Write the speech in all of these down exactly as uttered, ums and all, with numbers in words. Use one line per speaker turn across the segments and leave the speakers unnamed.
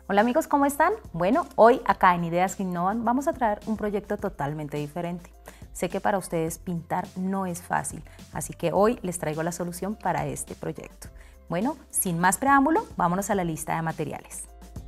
Hola amigos, ¿cómo están? Bueno, hoy acá en Ideas que Innovan vamos a traer un proyecto totalmente diferente. Sé que para ustedes pintar no es fácil, así que hoy les traigo la solución para este proyecto. Bueno, sin más preámbulo, vámonos a la lista de materiales.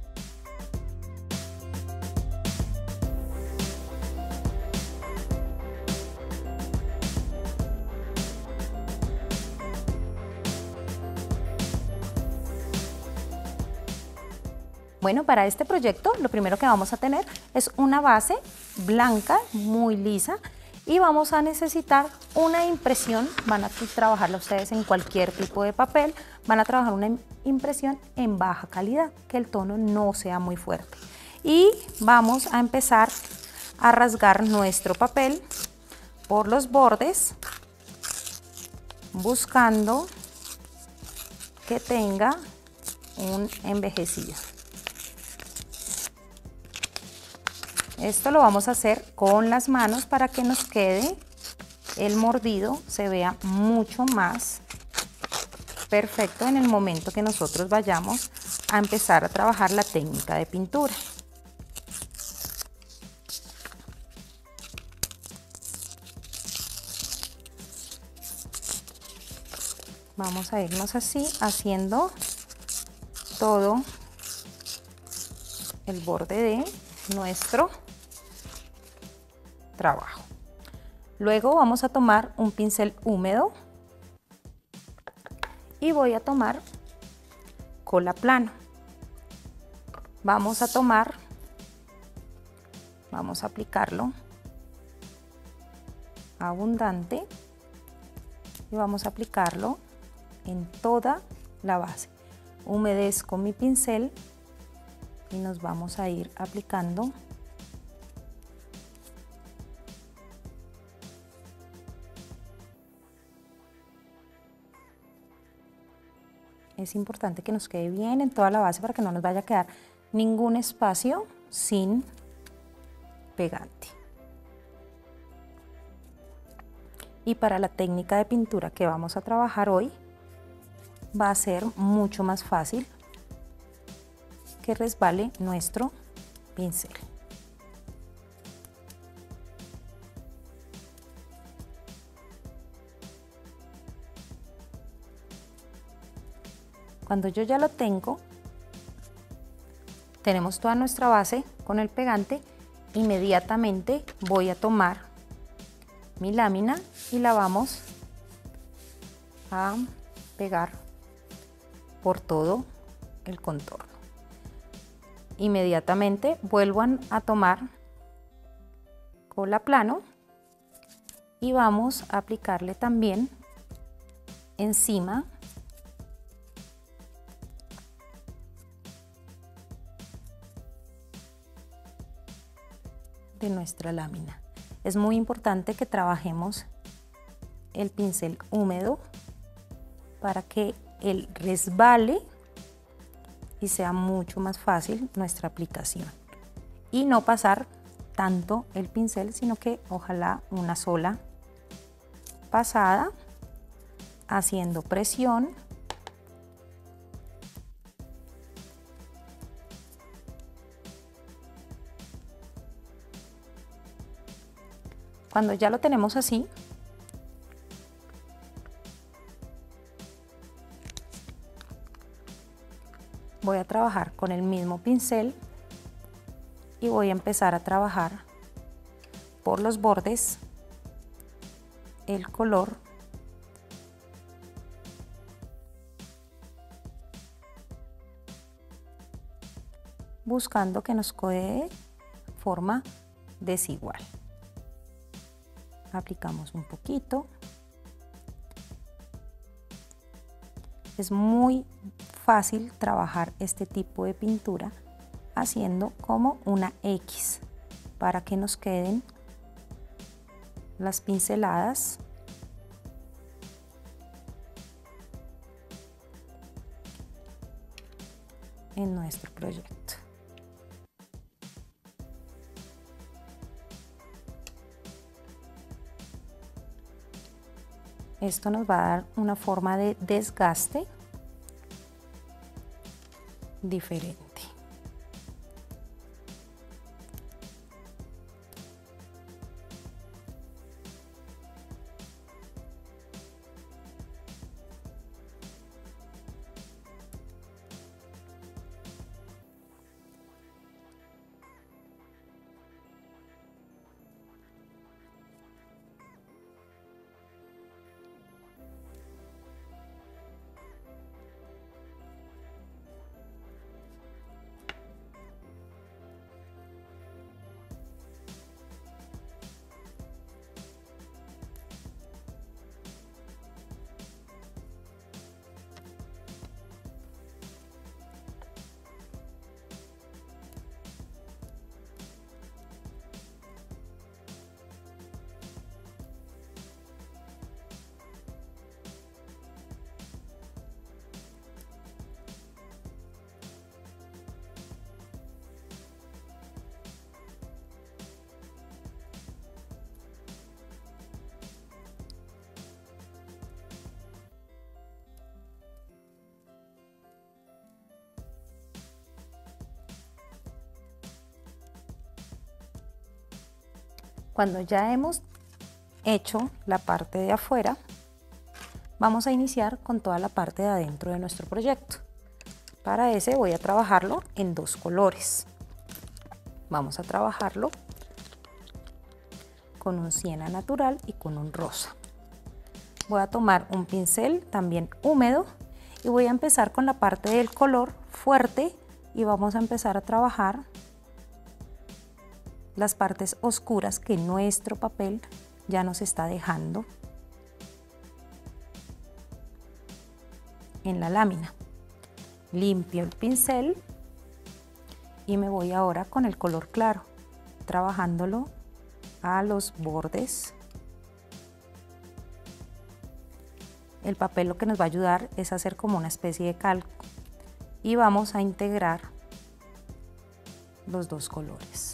Bueno, para este proyecto lo primero que vamos a tener es una base blanca, muy lisa, y vamos a necesitar una impresión. Van a trabajarla ustedes en cualquier tipo de papel, van a trabajar una impresión en baja calidad, que el tono no sea muy fuerte. Y vamos a empezar a rasgar nuestro papel por los bordes, buscando que tenga un envejecido. Esto lo vamos a hacer con las manos para que nos quede el mordido, se vea mucho más perfecto en el momento que nosotros vayamos a empezar a trabajar la técnica de pintura. Vamos a irnos así, haciendo todo el borde de nuestro trabajo. Luego vamos a tomar un pincel húmedo y voy a tomar cola plano. Vamos a tomar, vamos a aplicarlo abundante y vamos a aplicarlo en toda la base. Humedezco mi pincel y nos vamos a ir aplicando es importante que nos quede bien en toda la base para que no nos vaya a quedar ningún espacio sin pegante. Y para la técnica de pintura que vamos a trabajar hoy va a ser mucho más fácil que resbale nuestro pincel. Cuando yo ya lo tengo, tenemos toda nuestra base con el pegante, inmediatamente voy a tomar mi lámina y la vamos a pegar por todo el contorno. Inmediatamente vuelvo a tomar cola plano y vamos a aplicarle también encima de nuestra lámina. Es muy importante que trabajemos el pincel húmedo para que él resbale y sea mucho más fácil nuestra aplicación y no pasar tanto el pincel, sino que ojalá una sola pasada, haciendo presión cuando ya lo tenemos así. Voy a trabajar con el mismo pincel y voy a empezar a trabajar por los bordes el color buscando que nos quede forma desigual. Aplicamos un poquito. Es muy fácil trabajar este tipo de pintura haciendo como una X para que nos queden las pinceladas en nuestro proyecto. Esto nos va a dar una forma de desgaste diferente. Cuando ya hemos hecho la parte de afuera, vamos a iniciar con toda la parte de adentro de nuestro proyecto. Para ese voy a trabajarlo en dos colores. Vamos a trabajarlo con un siena natural y con un rosa. Voy a tomar un pincel también húmedo y voy a empezar con la parte del color fuerte y vamos a empezar a trabajar las partes oscuras que nuestro papel ya nos está dejando en la lámina. Limpio el pincel y me voy ahora con el color claro, trabajándolo a los bordes. El papel lo que nos va a ayudar es a hacer como una especie de calco y vamos a integrar los dos colores.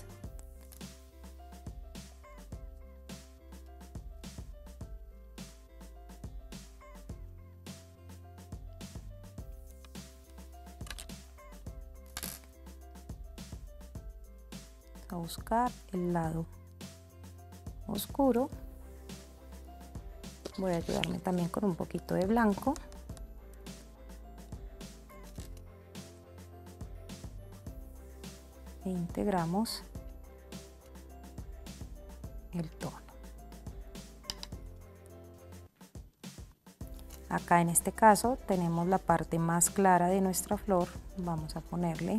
A buscar el lado oscuro. Voy a ayudarme también con un poquito de blanco. E integramos el tono. Acá en este caso tenemos la parte más clara de nuestra flor. Vamos a ponerle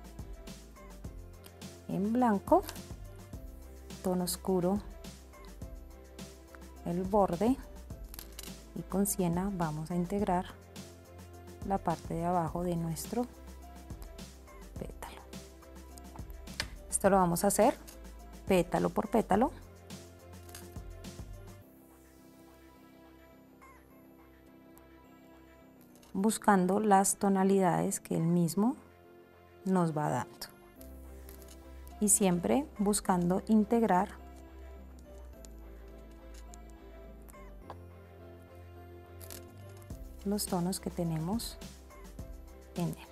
en blanco, tono oscuro el borde y con siena vamos a integrar la parte de abajo de nuestro pétalo. Esto lo vamos a hacer pétalo por pétalo. Buscando las tonalidades que él mismo nos va dando. Y siempre buscando integrar los tonos que tenemos en él.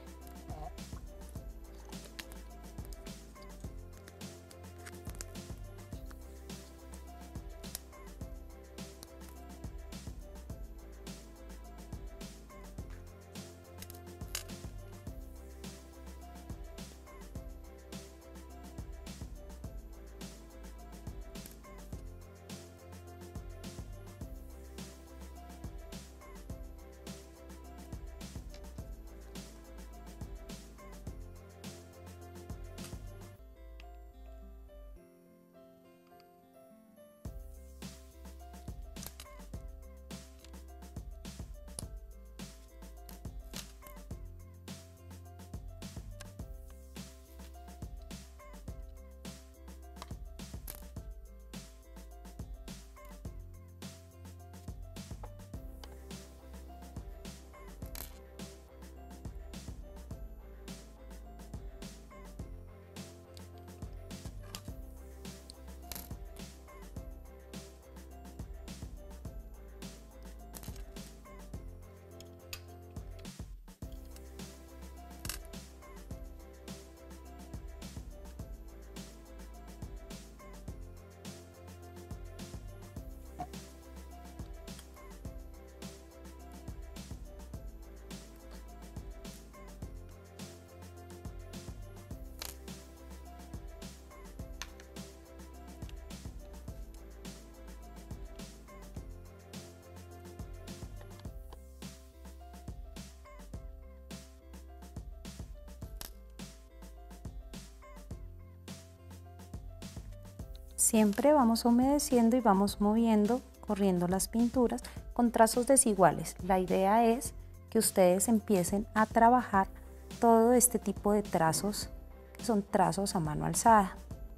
Siempre vamos humedeciendo y vamos moviendo, corriendo las pinturas con trazos desiguales. La idea es que ustedes empiecen a trabajar todo este tipo de trazos, que son trazos a mano alzada.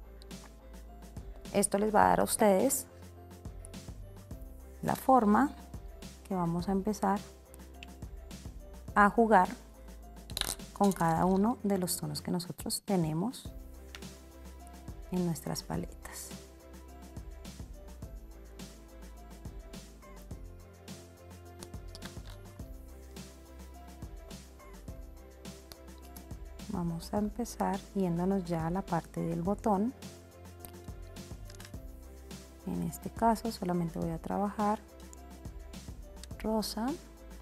Esto les va a dar a ustedes la forma que vamos a empezar a jugar con cada uno de los tonos que nosotros tenemos en nuestras paletas. Vamos a empezar yéndonos ya a la parte del botón. En este caso solamente voy a trabajar rosa.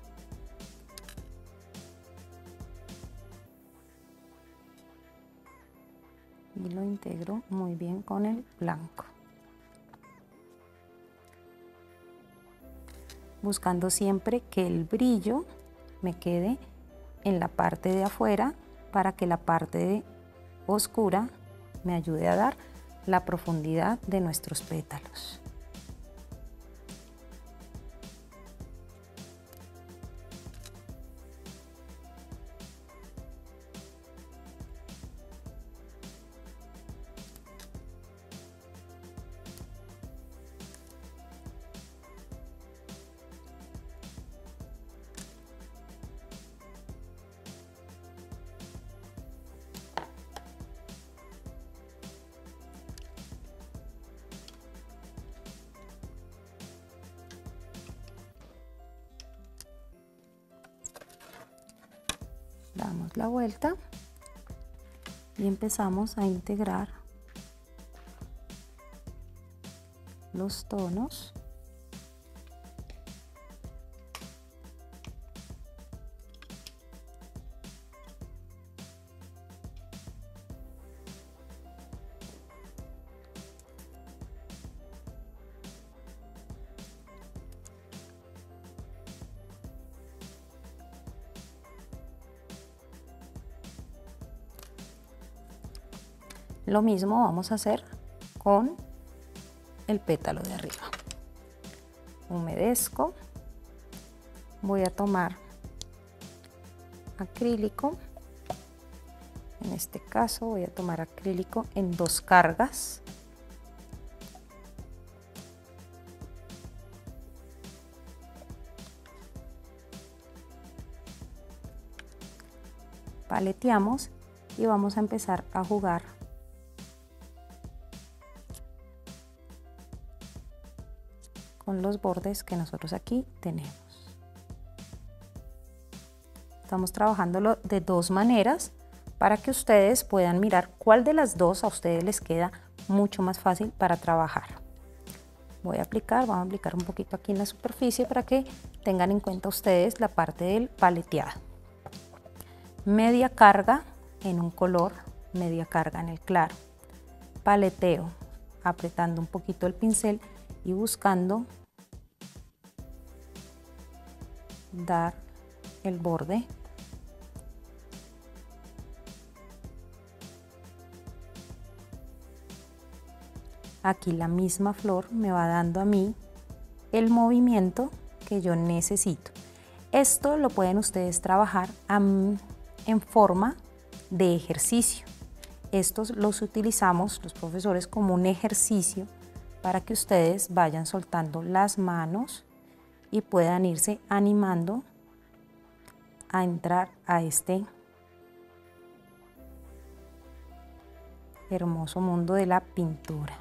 Y lo integro muy bien con el blanco. Buscando siempre que el brillo me quede en la parte de afuera para que la parte de oscura me ayude a dar la profundidad de nuestros pétalos. Damos la vuelta y empezamos a integrar los tonos. Lo mismo vamos a hacer con el pétalo de arriba. Humedezco. Voy a tomar acrílico. En este caso voy a tomar acrílico en dos cargas. Paleteamos y vamos a empezar a jugar con los bordes que nosotros aquí tenemos. Estamos trabajándolo de dos maneras para que ustedes puedan mirar cuál de las dos a ustedes les queda mucho más fácil para trabajar. Voy a aplicar, vamos a aplicar un poquito aquí en la superficie para que tengan en cuenta ustedes la parte del paleteado. Media carga en un color, media carga en el claro. Paleteo, apretando un poquito el pincel y buscando dar el borde. Aquí la misma flor me va dando a mí el movimiento que yo necesito. Esto lo pueden ustedes trabajar um, en forma de ejercicio. Estos los utilizamos los profesores como un ejercicio para que ustedes vayan soltando las manos y puedan irse animando a entrar a este hermoso mundo de la pintura.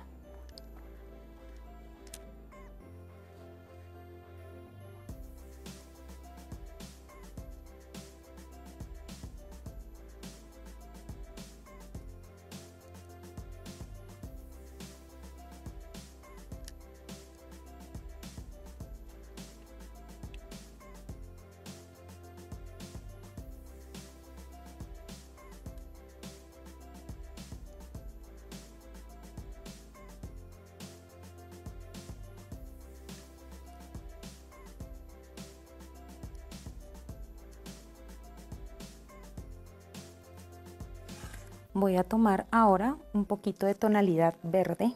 Voy a tomar ahora un poquito de tonalidad verde.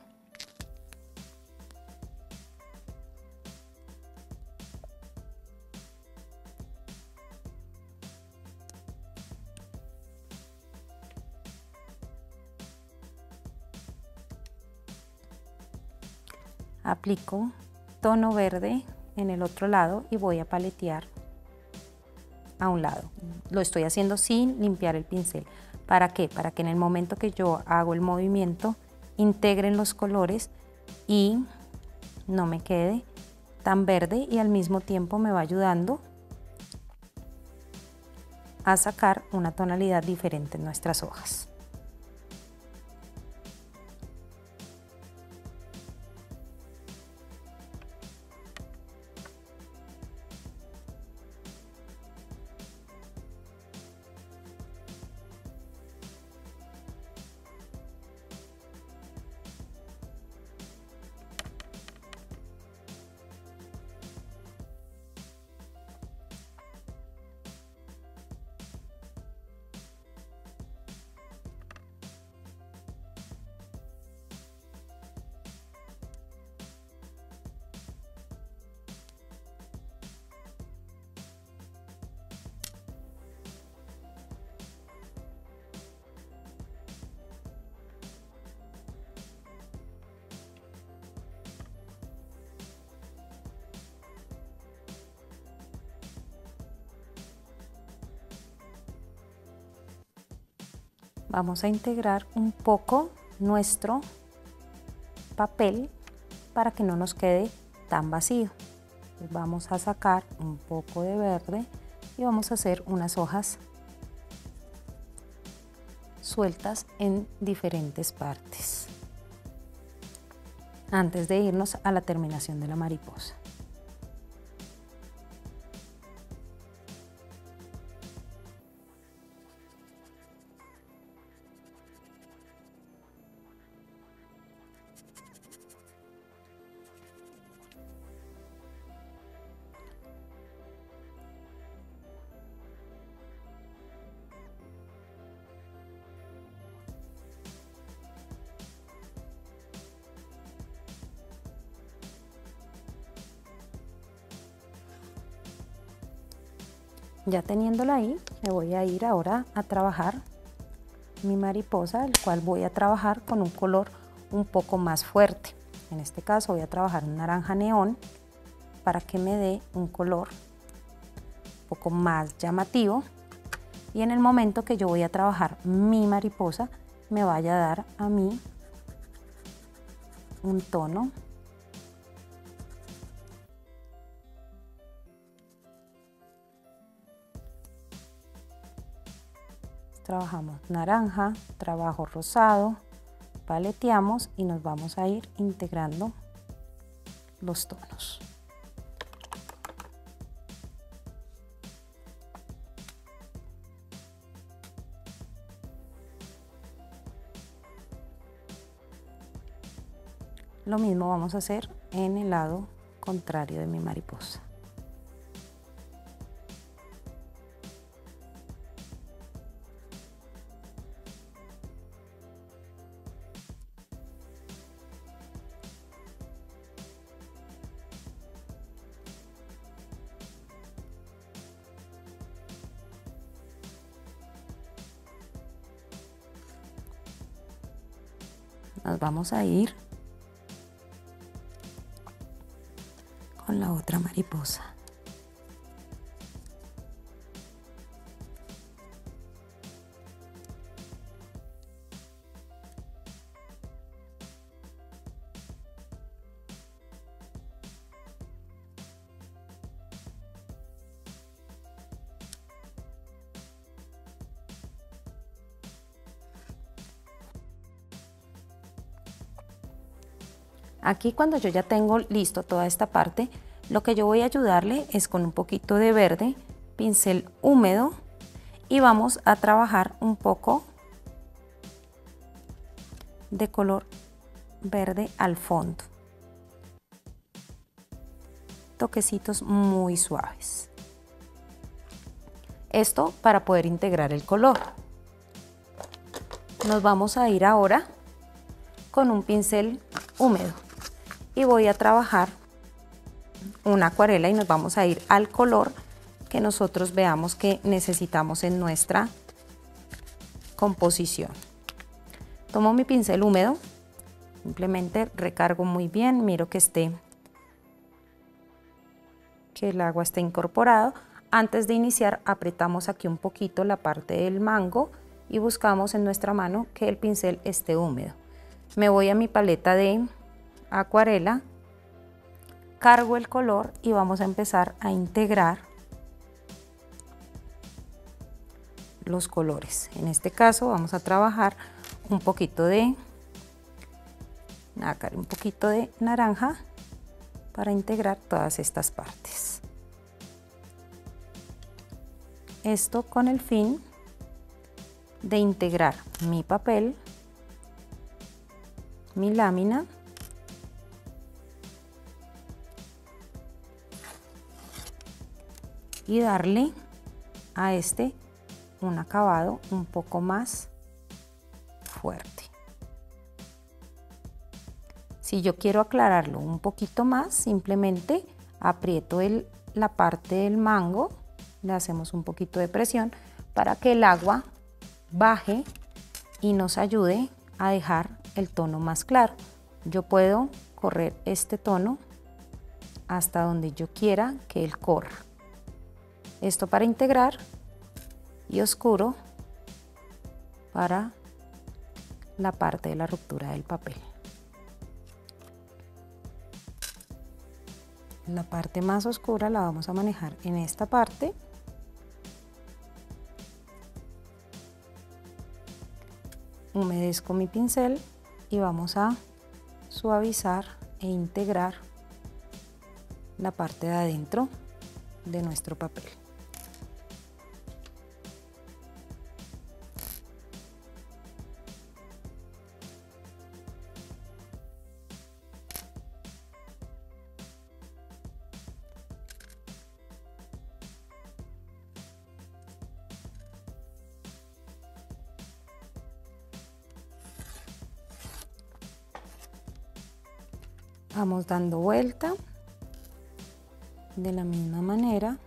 Aplico tono verde en el otro lado y voy a paletear a un lado. Lo estoy haciendo sin limpiar el pincel. ¿Para qué? Para que en el momento que yo hago el movimiento integren los colores y no me quede tan verde, y al mismo tiempo me va ayudando a sacar una tonalidad diferente en nuestras hojas. Vamos a integrar un poco nuestro papel para que no nos quede tan vacío. Vamos a sacar un poco de verde y vamos a hacer unas hojas sueltas en diferentes partes antes de irnos a la terminación de la mariposa. Ya teniéndola ahí, me voy a ir ahora a trabajar mi mariposa, el cual voy a trabajar con un color un poco más fuerte. En este caso voy a trabajar un naranja neón para que me dé un color un poco más llamativo, y en el momento que yo voy a trabajar mi mariposa me vaya a dar a mí un tono trabajamos naranja, trabajo rosado, paleteamos y nos vamos a ir integrando los tonos. Lo mismo vamos a hacer en el lado contrario de mi mariposa. Nos vamos a ir con la otra mariposa. Aquí, cuando yo ya tengo listo toda esta parte, lo que yo voy a ayudarle es con un poquito de verde, pincel húmedo, y vamos a trabajar un poco de color verde al fondo. Toquecitos muy suaves. Esto para poder integrar el color. Nos vamos a ir ahora con un pincel húmedo y voy a trabajar una acuarela y nos vamos a ir al color que nosotros veamos que necesitamos en nuestra composición. Tomo mi pincel húmedo, simplemente recargo muy bien, miro que esté, que el agua esté incorporado. Antes de iniciar apretamos aquí un poquito la parte del mango y buscamos en nuestra mano que el pincel esté húmedo. Me voy a mi paleta de acuarela, cargo el color y vamos a empezar a integrar los colores. En este caso vamos a trabajar un poquito de nácar, un poquito de naranja para integrar todas estas partes. Esto con el fin de integrar mi papel, mi lámina y darle a este un acabado un poco más fuerte. Si yo quiero aclararlo un poquito más, simplemente aprieto el, la parte del mango, le hacemos un poquito de presión para que el agua baje y nos ayude a dejar el tono más claro. Yo puedo correr este tono hasta donde yo quiera que él corra. Esto para integrar, y oscuro para la parte de la ruptura del papel. La parte más oscura la vamos a manejar en esta parte. Humedezco mi pincel y vamos a suavizar e integrar la parte de adentro de nuestro papel. Vamos dando vuelta de la misma manera.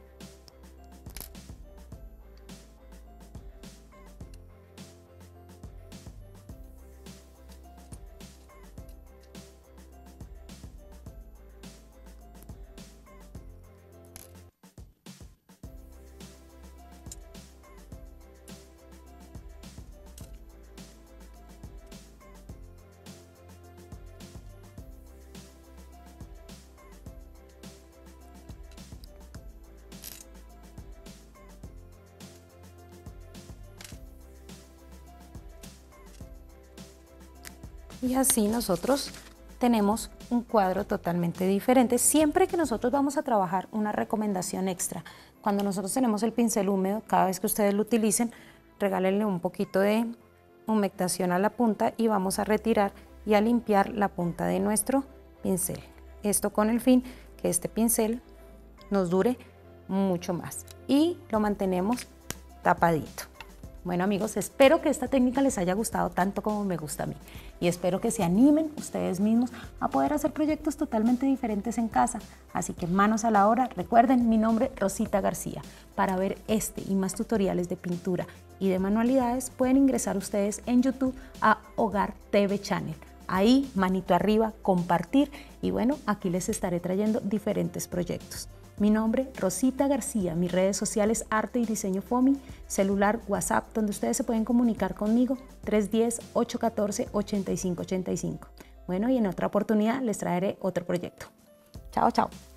Y así nosotros tenemos un cuadro totalmente diferente. Siempre que nosotros vamos a trabajar, una recomendación extra: cuando nosotros tenemos el pincel húmedo, cada vez que ustedes lo utilicen, regálenle un poquito de humectación a la punta y vamos a retirar y a limpiar la punta de nuestro pincel. Esto con el fin que este pincel nos dure mucho más y lo mantenemos tapadito. Bueno amigos, espero que esta técnica les haya gustado tanto como me gusta a mí y espero que se animen ustedes mismos a poder hacer proyectos totalmente diferentes en casa. Así que manos a la obra. Recuerden, mi nombre es Rosita García. Para ver este y más tutoriales de pintura y de manualidades pueden ingresar ustedes en YouTube a Hogar T V Channel. Ahí, manito arriba, compartir y bueno, aquí les estaré trayendo diferentes proyectos. Mi nombre, Rosita García, mis redes sociales Arte y Diseño Fomi, celular, WhatsApp, donde ustedes se pueden comunicar conmigo, tres uno cero, ocho uno cuatro, ocho cinco ocho cinco. Bueno, y en otra oportunidad les traeré otro proyecto. Chao, chao.